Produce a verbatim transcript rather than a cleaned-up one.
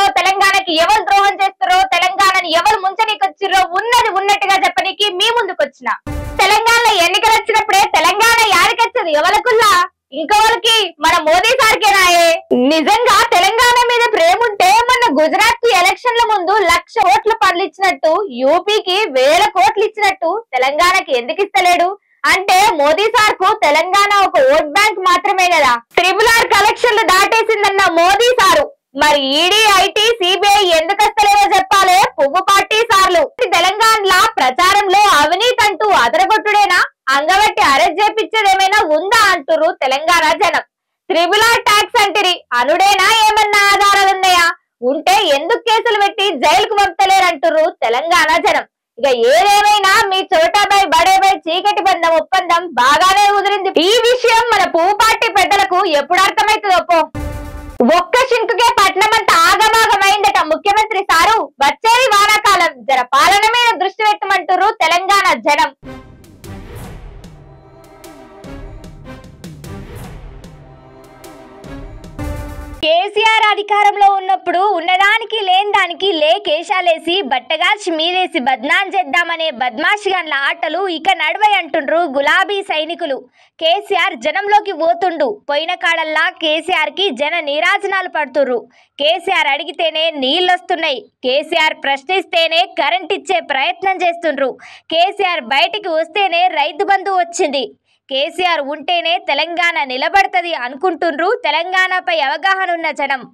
తెలంగాణకి ఎవరు ద్రోహం చేస్తారో, తెలంగాణని ఎవరు ముంచనీకొచ్చిరో ఉన్నది ఉన్నట్టుగా చెప్పనీకి మీ ముందుకు వచ్చిన. తెలంగాణలో ఎన్నికలు వచ్చినప్పుడే తెలంగాణ యాడికొచ్చది ఎవరికుల్లా, ఇంకోళ్ళకి మన మోదీ సార్కేనాయే. నిజంగా తెలంగాణ మీద ప్రేమ ఉంటే మొన్న గుజరాత్ ఎలక్షన్ల ముందు లక్ష కోట్ల పనులు ఇచ్చినట్టు, యూపీకి వేల కోట్లు ఇచ్చినట్టు తెలంగాణకి ఎందుకు ఇస్తలేడు? అంటే మోదీ సార్ కు తెలంగాణ ఒక ఓట్ బ్యాంక్ మాత్రమే కదా. త్రిబుల్ ఆర్ కలెక్షన్లు దాటేసిందన్న మోదీ సారు మరి ఈడీ, ఐటీ, సిబిఐ ఎందుకు వస్తలేవో చెప్పాలే పువ్వు పార్టీ సార్లు. తెలంగాణలో ప్రచారంలో అవినీతి అంటూ అదరగొట్టుడేనా, అంగబట్టి అరెస్ట్ చేపించేది ఏమైనా ఉందా అంటురు తెలంగాణ జనం. త్రిబుల్ ఆర్ ట్యాక్స్ అంటిరి అనుడేనా, ఏమన్నా ఆధారాలున్నాయా? ఉంటే ఎందుకు కేసులు పెట్టి జైలుకు పంపలేరంటురు తెలంగాణ జనం. ఇక ఏదేమైనా మీ చోటాబాయ్ బడేబాయ్ చీకటి బంధం ఒప్పందం బాగానే కుదిరింది. ఈ విషయం మన పువ్వు పార్టీ పెద్దలకు ఎప్పుడు అర్థమైతుందో పో. ఒక్క శింకుకే పట్నమంతా ఆగమాగమైందట ముఖ్యమంత్రి సారు. వచ్చేది వానాకాలం, జర పాలన మీద దృష్టి పెట్టమంటురు తెలంగాణ జనం. కేసీఆర్ అధికారంలో ఉన్నప్పుడు ఉన్నదానికి లేని దానికి లే కేశాలేసి బట్టగాల్చి మీదేసి బద్నాం చేద్దామనే బద్మాషిగాన్ల ఆటలు ఇక నడవై అంటుండ్రు గులాబీ సైనికులు. కేసీఆర్ జనంలోకి పోతుండు, పోయిన కాడల్లా కేసీఆర్ కి జన నీరాజనాలు పడుతుర్రు. కేసీఆర్ అడిగితేనే నీళ్ళొస్తున్నాయి, కేసీఆర్ ప్రశ్నిస్తేనే కరెంట్ ఇచ్చే ప్రయత్నం చేస్తుండ్రు, కేసీఆర్ బయటికి వస్తేనే రైతు బంధు వచ్చింది, కేసీఆర్ ఉంటేనే తెలంగాణ నిలబడతది అనుకుంటుండ్రు తెలంగాణపై అవగాహన ఉన్న జనం.